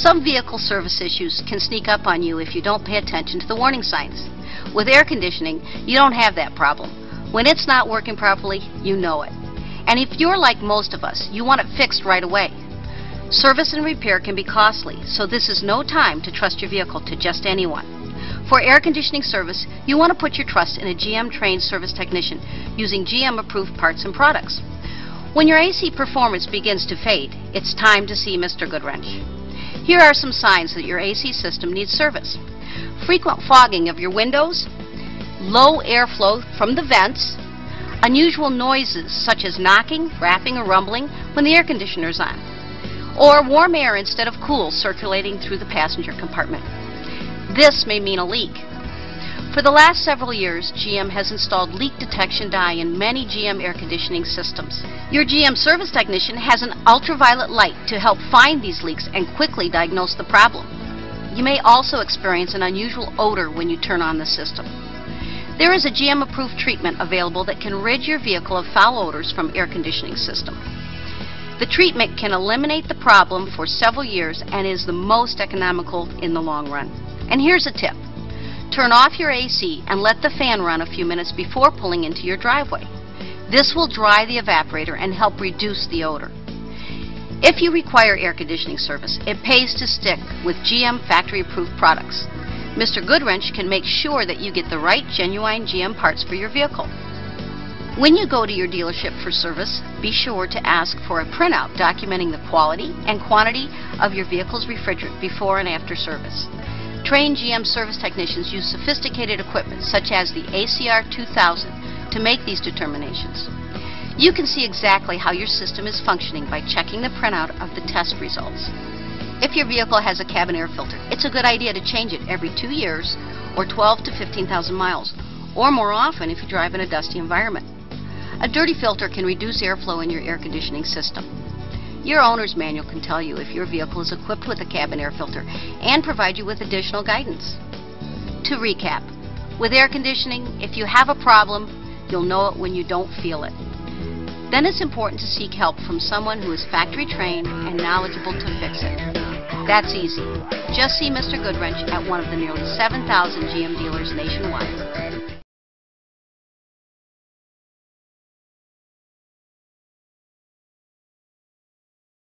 Some vehicle service issues can sneak up on you if you don't pay attention to the warning signs. With air conditioning, you don't have that problem. When it's not working properly, you know it. And if you're like most of us, you want it fixed right away. Service and repair can be costly, so this is no time to trust your vehicle to just anyone. For air conditioning service, you want to put your trust in a GM-trained service technician using GM-approved parts and products. When your AC performance begins to fade, it's time to see Mr. Goodwrench. Here are some signs that your AC system needs service. Frequent fogging of your windows, low airflow from the vents, unusual noises such as knocking, rapping, or rumbling when the air conditioner is on, or warm air instead of cool circulating through the passenger compartment. This may mean a leak. For the last several years, GM has installed leak detection dye in many GM air conditioning systems. Your GM service technician has an ultraviolet light to help find these leaks and quickly diagnose the problem. You may also experience an unusual odor when you turn on the system. There is a GM-approved treatment available that can rid your vehicle of foul odors from air conditioning system. The treatment can eliminate the problem for several years and is the most economical in the long run. And here's a tip. Turn off your AC and let the fan run a few minutes before pulling into your driveway. This will dry the evaporator and help reduce the odor. If you require air conditioning service, it pays to stick with GM factory-approved products. Mr. Goodwrench can make sure that you get the right genuine GM parts for your vehicle. When you go to your dealership for service, be sure to ask for a printout documenting the quality and quantity of your vehicle's refrigerant before and after service. Trained GM service technicians use sophisticated equipment such as the ACR 2000 to make these determinations. You can see exactly how your system is functioning by checking the printout of the test results. If your vehicle has a cabin air filter, it's a good idea to change it every 2 years or 12 to 15,000 miles, or more often if you drive in a dusty environment. A dirty filter can reduce airflow in your air conditioning system. Your owner's manual can tell you if your vehicle is equipped with a cabin air filter and provide you with additional guidance. To recap, with air conditioning, if you have a problem, you'll know it when you don't feel it. Then it's important to seek help from someone who is factory trained and knowledgeable to fix it. That's easy. Just see Mr. Goodwrench at one of the nearly 7,000 GM dealers nationwide.